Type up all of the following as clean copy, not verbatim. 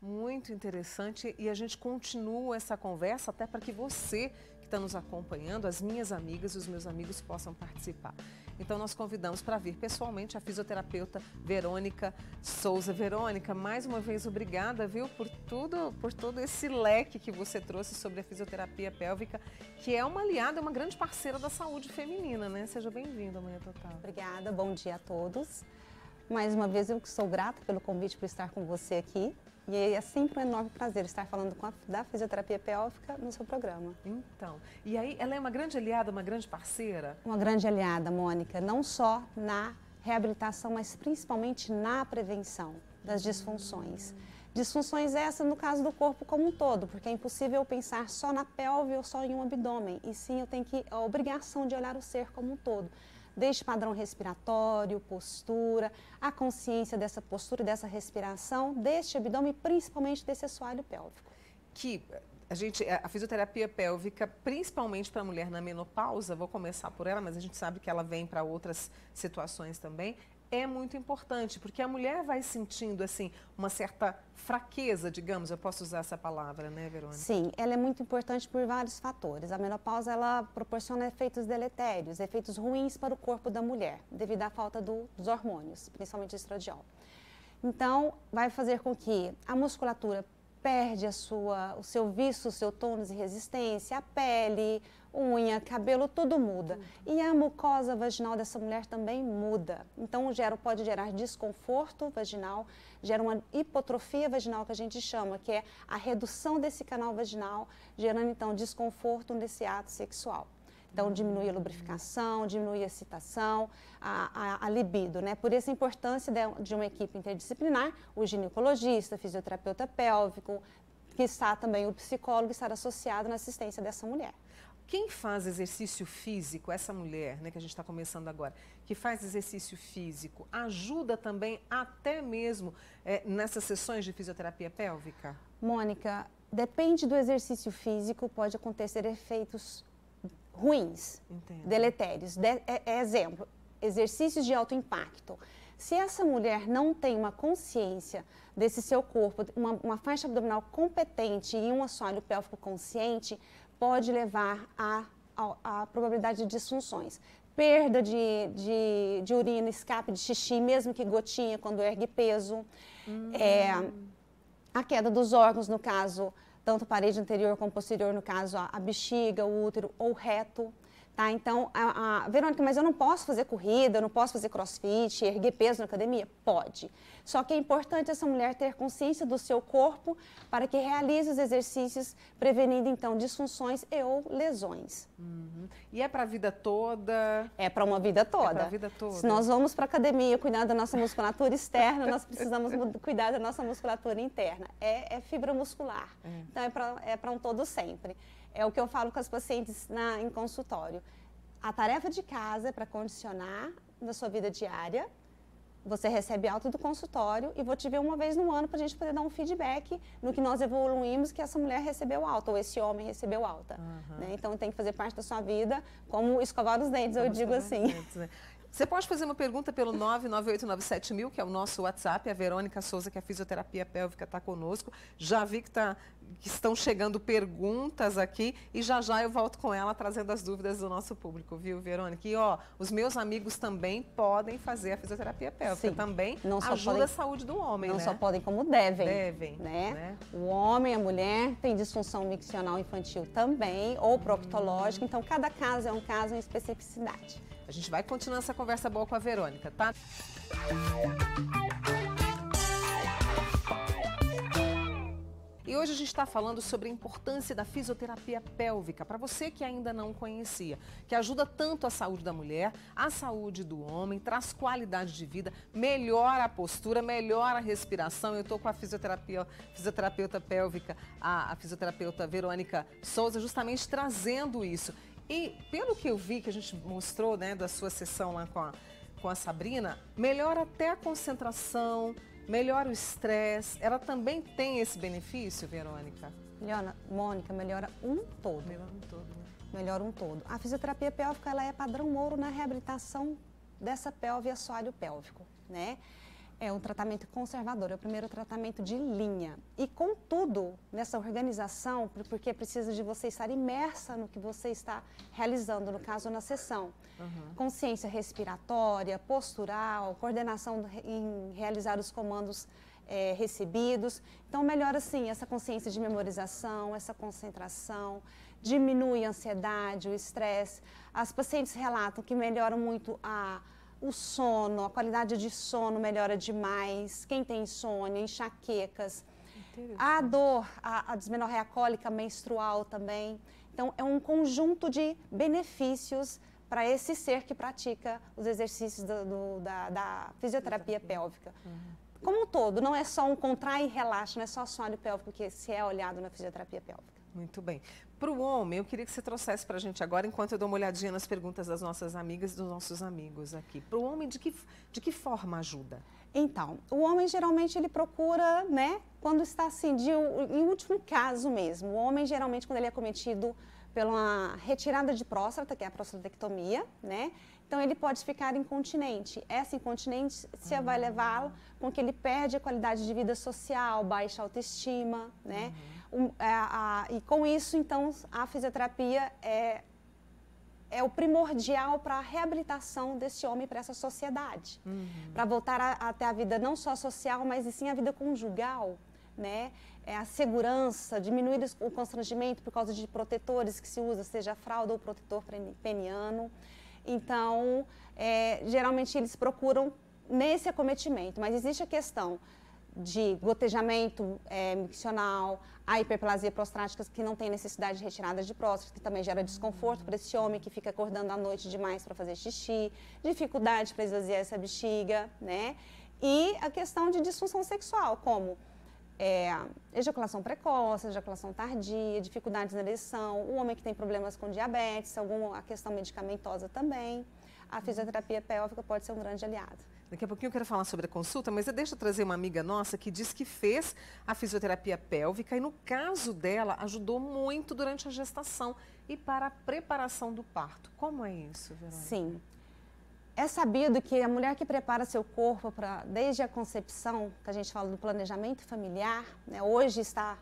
Muito interessante e a gente continua essa conversa até para que você que está nos acompanhando, as minhas amigas e os meus amigos possam participar. Então nós convidamos para vir pessoalmente a fisioterapeuta Verônica Souza. Verônica, mais uma vez obrigada, viu, por todo esse leque que você trouxe sobre a fisioterapia pélvica, que é uma aliada, uma grande parceira da saúde feminina, né? Seja bem-vinda, Manhã Total. Obrigada, bom dia a todos. Mais uma vez eu que sou grata pelo convite por estar com você aqui. E é sempre um enorme prazer estar falando da fisioterapia pélvica no seu programa. Então, e aí ela é uma grande aliada, uma grande parceira? Uma grande aliada, Mônica, não só na reabilitação, mas principalmente na prevenção das disfunções. Disfunções essas no caso do corpo como um todo, porque é impossível pensar só na pelve ou só em um abdômen, e sim eu tenho a obrigação de olhar o ser como um todo. Desde padrão respiratório, postura, a consciência dessa postura e dessa respiração, deste abdômen, principalmente desse assoalho pélvico. Que a fisioterapia pélvica, principalmente para a mulher na menopausa, vou começar por ela, mas a gente sabe que ela vem para outras situações também, é muito importante, porque a mulher vai sentindo, assim, uma certa fraqueza, digamos, eu posso usar essa palavra, né, Verônica? Sim, ela é muito importante por vários fatores. A menopausa, ela proporciona efeitos deletérios, efeitos ruins para o corpo da mulher, devido à falta dos hormônios, principalmente estradiol. Então, vai fazer com que a musculatura perde o seu vício, o seu tônus e resistência, a pele, unha, cabelo, tudo muda. E a mucosa vaginal dessa mulher também muda. Então, pode gerar desconforto vaginal, gera uma hipotrofia vaginal, que a gente chama, que é a redução desse canal vaginal, gerando, então, desconforto nesse ato sexual. Então, diminui a lubrificação, diminui a excitação, a libido, né? Por isso a importância de uma equipe interdisciplinar, o ginecologista, fisioterapeuta pélvico, que está também o psicólogo, estar associado na assistência dessa mulher. Quem faz exercício físico, essa mulher, né, que a gente está começando agora, que faz exercício físico, ajuda também até mesmo nessas sessões de fisioterapia pélvica? Mônica, depende do exercício físico, pode acontecer efeitos ruins, deletérios. Exemplo, exercícios de alto impacto. Se essa mulher não tem uma consciência desse seu corpo, uma faixa abdominal competente e um assoalho pélvico consciente, pode levar à probabilidade de disfunções. Perda de urina, escape de xixi, mesmo que gotinha, quando ergue peso. A queda dos órgãos, no caso, tanto parede anterior como posterior, no caso, a bexiga, o útero ou o reto. Tá? Então, Verônica, mas eu não posso fazer corrida, eu não posso fazer crossfit, erguer peso na academia? Pode. Só que é importante essa mulher ter consciência do seu corpo para que realize os exercícios, prevenindo, então, disfunções e ou lesões. E é para a vida toda? É para uma vida toda. É para a vida toda. Se nós vamos para a academia cuidar da nossa musculatura externa, nós precisamos cuidar da nossa musculatura interna. É fibra muscular. Então, é para um todo sempre. É o que eu falo com as pacientes em consultório. A tarefa de casa é para condicionar na sua vida diária. Você recebe alta do consultório e vou te ver uma vez no ano para a gente poder dar um feedback no que nós evoluímos, que essa mulher recebeu alta ou esse homem recebeu alta. Né? Então tem que fazer parte da sua vida, como escovar os dentes, eu digo assim. Você pode fazer uma pergunta pelo 99897.000, que é o nosso WhatsApp. A Verônica Souza, que é a fisioterapia pélvica, está conosco. Já vi que estão chegando perguntas aqui e já eu volto com ela trazendo as dúvidas do nosso público, viu, Verônica? E os meus amigos também podem fazer a fisioterapia pélvica. Sim, também ajuda a saúde do homem, não né? só podem, como devem. Devem, né? O homem, a mulher tem disfunção miccional infantil também, ou proctológica. Então, cada caso é um caso em especificidade. A gente vai continuar essa conversa boa com a Verônica, tá? E hoje a gente está falando sobre a importância da fisioterapia pélvica, para você que ainda não conhecia, que ajuda tanto a saúde da mulher, a saúde do homem, traz qualidade de vida, melhora a postura, melhora a respiração. Eu estou com a fisioterapeuta pélvica, a fisioterapeuta Verônica Souza, justamente trazendo isso. E pelo que eu vi, que a gente mostrou, né, da sua sessão lá com a Sabrina, melhora até a concentração, melhora o estresse. Ela também tem esse benefício, Verônica? Mônica, melhora um todo. Melhora um todo, né? Melhora um todo. A fisioterapia pélvica, ela é padrão ouro na reabilitação dessa pelve e assoalho pélvico, né? É um tratamento conservador, é o primeiro tratamento de linha. E, contudo, nessa organização, porque precisa de você estar imersa no que você está realizando, no caso, na sessão. Consciência respiratória, postural, coordenação em realizar os comandos recebidos. Então, melhora, sim, essa consciência de memorização, essa concentração, diminui a ansiedade, o estresse. As pacientes relatam que melhora muito o sono, a qualidade de sono melhora demais. Quem tem insônia, enxaquecas, a dor, a dismenorreia cólica menstrual também. Então, é um conjunto de benefícios para esse ser que pratica os exercícios da fisioterapia pélvica. Como um todo, não é só um contrai e relaxa, não é só assoalho pélvico que se é olhado na fisioterapia pélvica. Muito bem. Para o homem, eu queria que você trouxesse para a gente agora, enquanto eu dou uma olhadinha nas perguntas das nossas amigas e dos nossos amigos aqui. Para o homem, de que forma ajuda? Então, o homem geralmente ele procura, né, quando está assim, em último caso mesmo. O homem geralmente, quando ele é cometido pela retirada de próstata, que é a prostatectomia, né? Então, ele pode ficar incontinente. Essa incontinência vai levá-lo com que ele perde a qualidade de vida social, baixa autoestima, né? E com isso, então, a fisioterapia é o primordial para a reabilitação desse homem para essa sociedade. Para voltar até a vida não só social, mas sim a vida conjugal, né? A segurança, diminuir o constrangimento por causa de protetores que se usa, seja fralda ou protetor peniano. Então, geralmente eles procuram nesse acometimento, mas existe a questão de gotejamento miccional, a hiperplasia prostática, que não tem necessidade de retirada de próstata, que também gera desconforto para esse homem que fica acordando à noite demais para fazer xixi, dificuldade para esvaziar essa bexiga, né? E a questão de disfunção sexual, como ejaculação precoce, ejaculação tardia, dificuldades na ereção, o homem que tem problemas com diabetes, a questão medicamentosa também. A fisioterapia pélvica pode ser um grande aliado. Daqui a pouquinho eu quero falar sobre a consulta, mas deixa eu trazer uma amiga nossa que diz que fez a fisioterapia pélvica e, no caso dela, ajudou muito durante a gestação e para a preparação do parto. Como é isso, Verônica? Sim. É sabido que a mulher que prepara seu corpo desde a concepção, que a gente fala do planejamento familiar, né, hoje está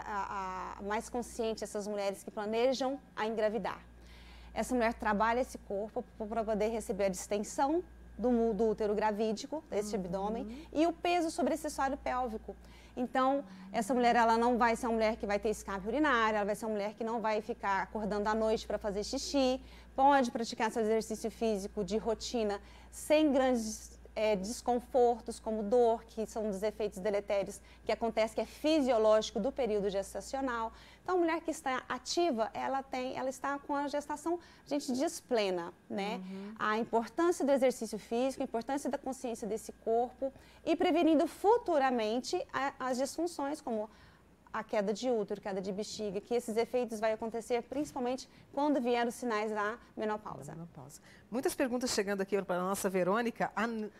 mais consciente essas mulheres que planejam a engravidar. Essa mulher trabalha esse corpo para poder receber a distensão do útero gravídico, desse abdômen, e o peso sobre esse assoalho pélvico. Então, essa mulher ela não vai ser uma mulher que vai ter escape urinário, ela vai ser uma mulher que não vai ficar acordando à noite para fazer xixi, pode praticar seu exercício físico de rotina sem grandes desconfortos, como dor, que são dos efeitos deletérios que acontece, que é fisiológico do período gestacional. Então, a mulher que está ativa, ela está com a gestação, a gente diz, plena, né? A importância do exercício físico, a importância da consciência desse corpo e prevenindo futuramente as disfunções, como a queda de útero, queda de bexiga, que esses efeitos vão acontecer principalmente quando vier os sinais da menopausa. Muitas perguntas chegando aqui para a nossa Verônica.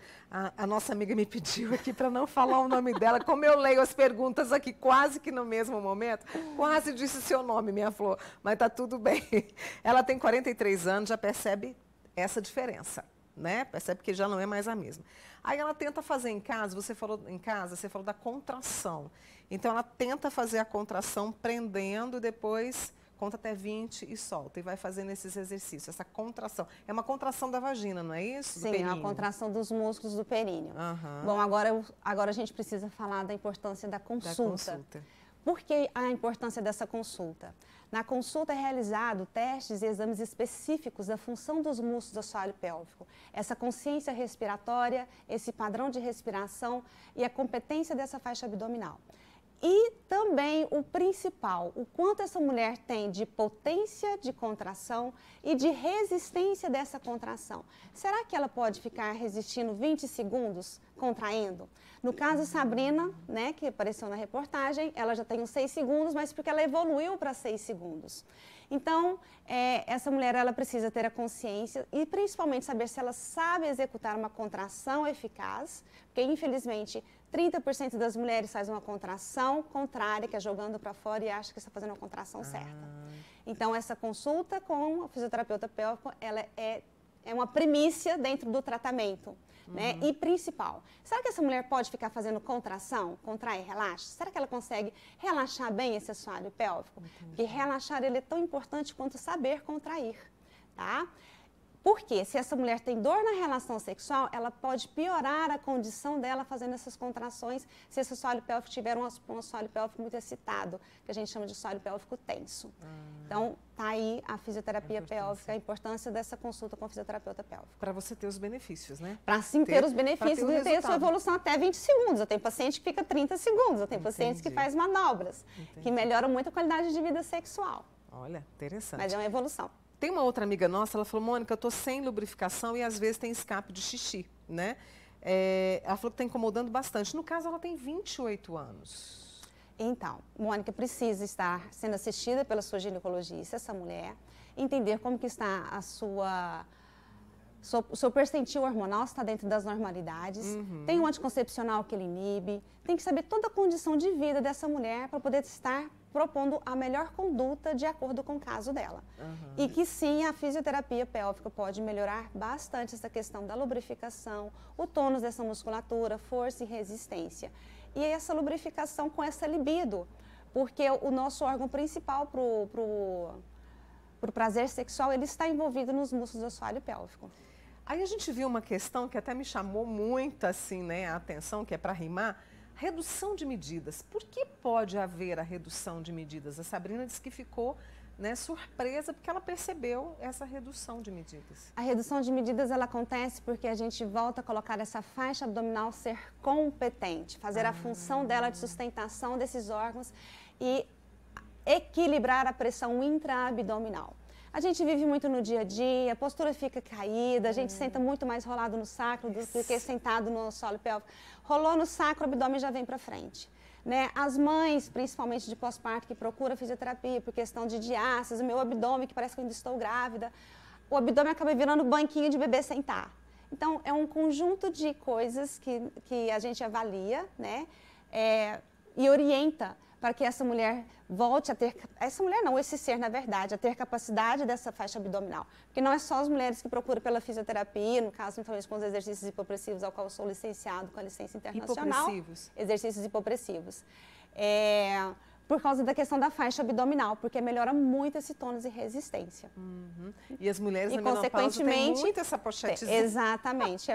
A nossa amiga me pediu aqui para não falar o nome dela. Como eu leio as perguntas aqui quase que no mesmo momento, quase disse seu nome, minha flor, mas está tudo bem. Ela tem 43 anos, já percebe essa diferença, né? Percebe que já não é mais a mesma. Aí ela tenta fazer em casa, você falou da contração. Então, ela tenta fazer a contração prendendo, depois conta até 20 e solta. E vai fazendo esses exercícios, essa contração. É uma contração da vagina, não é isso? Sim, é a contração dos músculos do períneo. Bom, agora a gente precisa falar da importância da consulta. Por que a importância dessa consulta? Na consulta é realizado testes e exames específicos da função dos músculos do assoalho pélvico, essa consciência respiratória, esse padrão de respiração e a competência dessa faixa abdominal. E também o principal, o quanto essa mulher tem de potência de contração e de resistência dessa contração. Será que ela pode ficar resistindo 20 segundos contraindo? No caso, Sabrina, né, que apareceu na reportagem, ela já tem uns 6 segundos, mas porque ela evoluiu para 6 segundos. Então, essa mulher ela precisa ter a consciência e principalmente saber se ela sabe executar uma contração eficaz, porque infelizmente 30% das mulheres faz uma contração contrária, que é jogando para fora e acha que está fazendo uma contração certa. Então, essa consulta com o fisioterapeuta pélvico, ela é é uma primícia dentro do tratamento. Né? E principal, será que essa mulher pode ficar fazendo contração, contrair, relaxa? Será que ela consegue relaxar bem esse assoalho pélvico? Porque relaxar ele é tão importante quanto saber contrair, tá? Porque se essa mulher tem dor na relação sexual, ela pode piorar a condição dela fazendo essas contrações se esse assoalho pélvico tiver um assoalho pélvico muito excitado, que a gente chama de assoalho pélvico tenso. Então, tá aí a fisioterapia pélvica, a importância dessa consulta com o fisioterapeuta pélvico. Para você ter os benefícios, né? Para sim ter os benefícios, ter ter a sua evolução até 20 segundos. Eu tenho paciente que fica 30 segundos, eu tenho pacientes que faz manobras, que melhoram muito a qualidade de vida sexual. Olha, interessante. Mas é uma evolução. Tem uma outra amiga nossa, ela falou, Mônica, eu estou sem lubrificação e às vezes tem escape de xixi, né? Ela falou que está incomodando bastante. No caso, ela tem 28 anos. Então, Mônica precisa estar sendo assistida pela sua ginecologista, essa mulher, entender como que está a o seu percentil hormonal, se está dentro das normalidades, tem um anticoncepcional que ele inibe, tem que saber toda a condição de vida dessa mulher para poder estar propondo a melhor conduta de acordo com o caso dela. E que sim, a fisioterapia pélvica pode melhorar bastante essa questão da lubrificação, o tônus dessa musculatura, força e resistência. E essa lubrificação com essa libido, porque o nosso órgão principal para o prazer sexual, ele está envolvido nos músculos do assoalho pélvico. Aí a gente viu uma questão que até me chamou muito assim, né, a atenção, que é para rimar, redução de medidas. Por que pode haver a redução de medidas? A Sabrina disse que ficou, né, surpresa porque ela percebeu essa redução de medidas. A redução de medidas ela acontece porque a gente volta a colocar essa faixa abdominal ser competente, fazer a função dela de sustentação desses órgãos e equilibrar a pressão intraabdominal. A gente vive muito no dia a dia, a postura fica caída, a gente senta muito mais rolado no sacro do que sentado no solo pélvico. Rolou no sacro, o abdômen já vem para frente. Né? As mães, principalmente de pós-parto, que procuram fisioterapia por questão de diástase, o meu abdômen, que parece que eu ainda estou grávida, o abdômen acaba virando banquinho de bebê sentar. Então, é um conjunto de coisas que a gente avalia, né? E orienta para que essa mulher volte a ter, essa mulher não, esse ser, na verdade, a ter capacidade dessa faixa abdominal. Porque não é só as mulheres que procuram pela fisioterapia, no caso, então, com os exercícios hipopressivos, ao qual eu sou licenciado com a licença internacional. Hipopressivos? Exercícios hipopressivos. Por causa da questão da faixa abdominal, porque melhora muito esse tônus e resistência. E as mulheres na menopausa têm muito essa pochetezinha. Exatamente.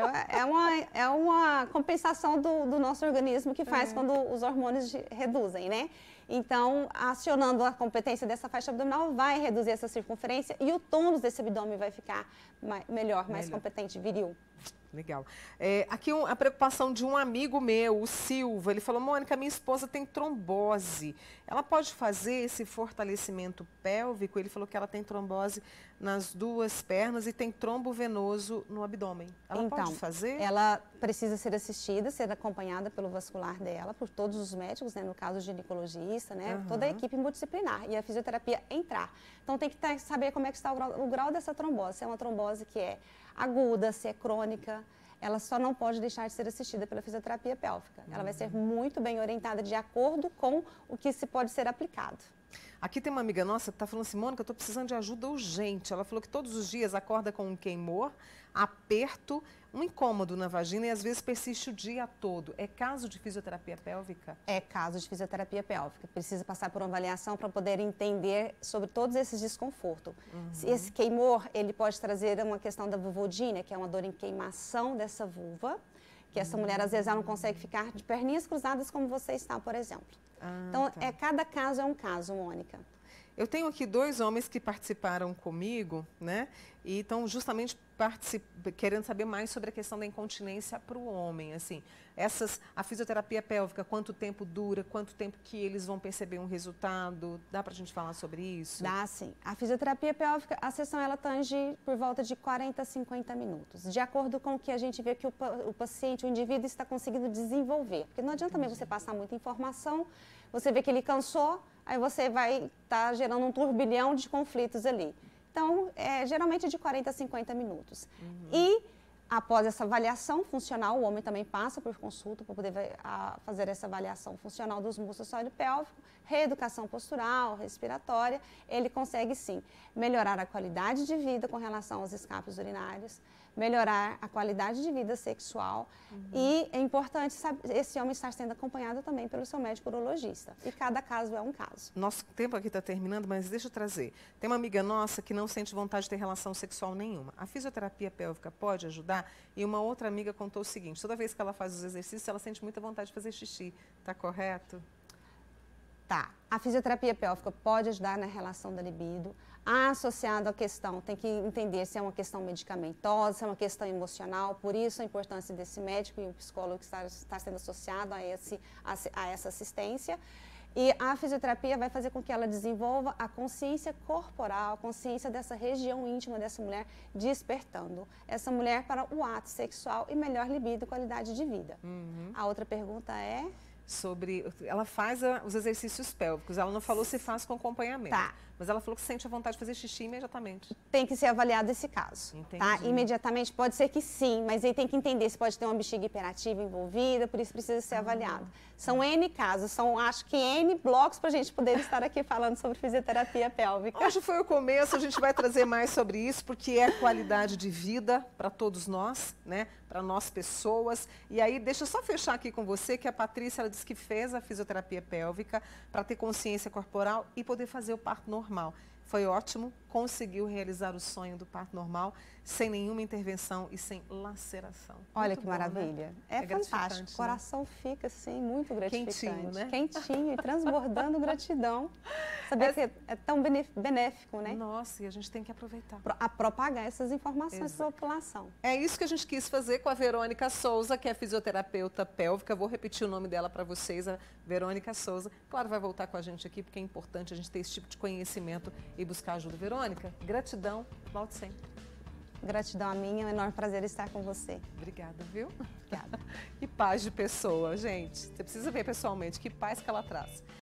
É uma compensação do nosso organismo que faz quando os hormônios reduzem, né? Então, acionando a competência dessa faixa abdominal, vai reduzir essa circunferência e o tônus desse abdômen vai ficar melhor, mais competente, viril. Legal. Aqui a preocupação de um amigo meu, o Silva, ele falou, Mônica, minha esposa tem trombose. Ela pode fazer esse fortalecimento pélvico? Ele falou que ela tem trombose nas duas pernas e tem trombo venoso no abdômen. Ela pode fazer? Ela precisa ser assistida, ser acompanhada pelo vascular dela, por todos os médicos, né, no caso o ginecologista, né, toda a equipe multidisciplinar e a fisioterapia entrar. Então tem que saber como é que está o grau dessa trombose, se é uma trombose que é aguda, se é crônica, ela só não pode deixar de ser assistida pela fisioterapia pélvica. Ela vai ser muito bem orientada de acordo com o que se pode ser aplicado. Aqui tem uma amiga nossa que está falando assim, Mônica, eu estou precisando de ajuda urgente. Ela falou que todos os dias acorda com um queimor, aperto, um incômodo na vagina e às vezes persiste o dia todo. É caso de fisioterapia pélvica? É caso de fisioterapia pélvica. Precisa passar por uma avaliação para poder entender sobre todos esses desconfortos. Esse queimor, ele pode trazer uma questão da vulvodínia, que é uma dor em queimação dessa vulva, que essa mulher às vezes ela não consegue ficar de perninhas cruzadas como você está, por exemplo. Então, cada caso é um caso, Mônica. Eu tenho aqui 2 homens que participaram comigo, né? E estão justamente querendo saber mais sobre a questão da incontinência para o homem. Assim, a fisioterapia pélvica, quanto tempo dura, quanto tempo que eles vão perceber um resultado? Dá para a gente falar sobre isso? Dá, sim. A fisioterapia pélvica, a sessão ela tange por volta de 40 a 50 minutos, de acordo com o que a gente vê que o paciente, o indivíduo está conseguindo desenvolver. Porque não adianta também você passar muita informação, você vê que ele cansou, aí você vai estar gerando um turbilhão de conflitos ali. Então, geralmente de 40 a 50 minutos. E Após essa avaliação funcional, o homem também passa por consulta para poder fazer essa avaliação funcional dos músculos do assoalho pélvico, reeducação postural, respiratória. Ele consegue, sim, melhorar a qualidade de vida com relação aos escapes urinários, melhorar a qualidade de vida sexual e é importante esse homem estar sendo acompanhado também pelo seu médico urologista. E cada caso é um caso. Nosso tempo aqui está terminando, mas deixa eu trazer. Tem uma amiga nossa que não sente vontade de ter relação sexual nenhuma. A fisioterapia pélvica pode ajudar? E uma outra amiga contou o seguinte, toda vez que ela faz os exercícios, ela sente muita vontade de fazer xixi. Está correto? Tá. A fisioterapia pélvica pode ajudar na relação da libido. Associado à questão, tem que entender se é uma questão medicamentosa, se é uma questão emocional, por isso a importância desse médico e o psicólogo que está sendo associado a essa assistência. E a fisioterapia vai fazer com que ela desenvolva a consciência corporal, a consciência dessa região íntima dessa mulher, despertando essa mulher para o ato sexual e melhor libido e qualidade de vida. A outra pergunta é... Ela faz os exercícios pélvicos, ela não falou se faz com acompanhamento. Tá. Mas ela falou que sente a vontade de fazer xixi imediatamente. Tem que ser avaliado esse caso. Entendi. Tá? Imediatamente pode ser que sim, mas aí tem que entender se pode ter uma bexiga hiperativa envolvida, por isso precisa ser avaliado. São N casos, são acho que N blocos para a gente poder estar aqui falando sobre fisioterapia pélvica. Hoje foi o começo, a gente vai trazer mais sobre isso, porque é qualidade de vida para todos nós, né? Para nós pessoas. E aí, deixa eu só fechar aqui com você que a Patrícia, ela disse que fez a fisioterapia pélvica para ter consciência corporal e poder fazer o parto normal. Foi ótimo, conseguiu realizar o sonho do parto normal sem nenhuma intervenção e sem laceração. Olha Muito que bom, maravilha. né? É fantástico. O coração fica assim, muito gratificante. Quentinho, né? Quentinho e transbordando gratidão. Saber que é tão benéfico, né? Nossa, e a gente tem que aproveitar. A propagar essas informações para a população. É isso que a gente quis fazer com a Verônica Souza, que é fisioterapeuta pélvica. Vou repetir o nome dela para vocês, a Verônica Souza. Claro, vai voltar com a gente aqui, porque é importante a gente ter esse tipo de conhecimento e buscar ajuda. Verônica, gratidão, volte sempre. Gratidão a mim, é um enorme prazer estar com você. Obrigada, viu? Obrigada. Que paz de pessoa, gente. Você precisa ver pessoalmente que paz que ela traz.